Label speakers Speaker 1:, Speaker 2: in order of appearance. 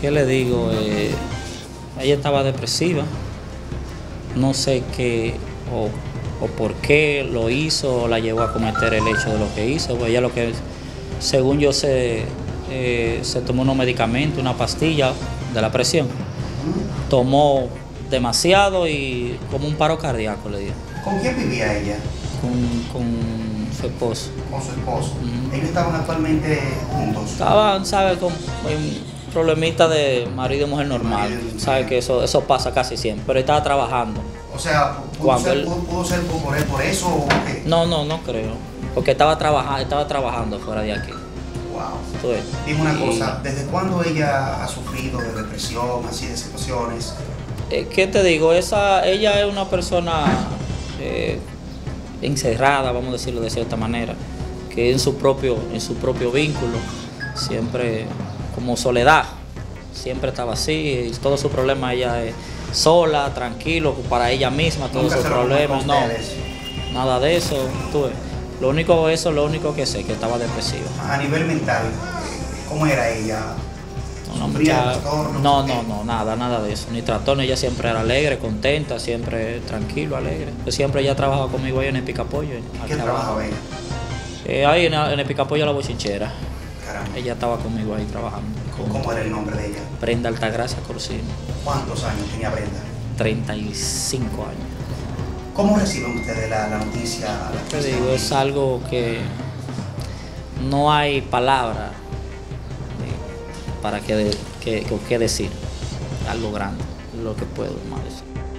Speaker 1: ¿Qué le digo? Ella estaba depresiva. No sé qué o por qué lo hizo o la llevó a cometer el hecho de lo que hizo. Pues ella lo que, según yo sé, se tomó unos medicamentos, una pastilla de la presión. Tomó demasiado y como un paro cardíaco le dio.
Speaker 2: ¿Con quién vivía ella?
Speaker 1: Con su esposo.
Speaker 2: Con su esposo. ¿Ellos estaban actualmente juntos?
Speaker 1: Estaban, ¿sabes? Con un problemita de marido y mujer normal. ¿Sabes? Que eso pasa casi siempre. Pero él estaba trabajando.
Speaker 2: O sea, ¿pudo ser por él por eso o qué?
Speaker 1: No creo. Porque estaba trabajando fuera de aquí.
Speaker 2: Wow. Dime una cosa, ¿desde cuándo ella ha sufrido de depresión, así de situaciones?
Speaker 1: ¿Qué te digo? Ella es una persona encerrada, vamos a decirlo de cierta manera, que en su propio vínculo, siempre como soledad, siempre estaba así, y todos sus problemas ella es sola, tranquilo, para ella misma, todos sus problemas, no, nada de eso, tú ves. Lo único que sé, que estaba depresiva.
Speaker 2: A nivel mental, ¿cómo era ella?
Speaker 1: No, nada de eso, ni trastorno. Ella siempre era alegre, contenta, siempre tranquilo, alegre. Siempre ella trabajaba conmigo ahí en el Picapollo.
Speaker 2: ¿Qué trabajaba ella?
Speaker 1: Ahí en el Picapollo La Bochinchera.
Speaker 2: Caramba.
Speaker 1: Ella estaba conmigo ahí trabajando.
Speaker 2: ¿Cómo era el nombre de ella?
Speaker 1: Brenda Altagracia Corsino.
Speaker 2: ¿Cuántos años tenía Brenda?
Speaker 1: 35 años.
Speaker 2: ¿Cómo reciben ustedes la noticia?
Speaker 1: Te digo, es algo que no hay palabra para qué decir. Algo grande, lo que puedo más decir.